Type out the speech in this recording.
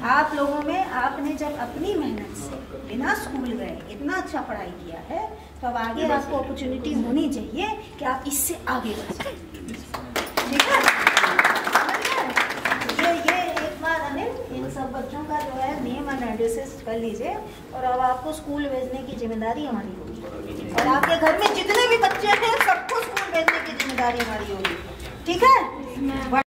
आप लोगों में आपने जब अपनी मेहनत से बिना स्कूल गए इतना अच्छा पढ़ाई किया है तो अब आगे आपको अपॉर्चुनिटी होनी चाहिए कि आप इससे आगे बढ़ जाए। ठीक है, ये एक बार अनिल इन सब बच्चों का जो है नेम एनालिसिस कर लीजिए और अब आपको स्कूल भेजने की जिम्मेदारी हमारी होगी और आपके घर में जितने भी बच्चे हैं सबको स्कूल भेजने की जिम्मेदारी हमारी होगी। ठीक है।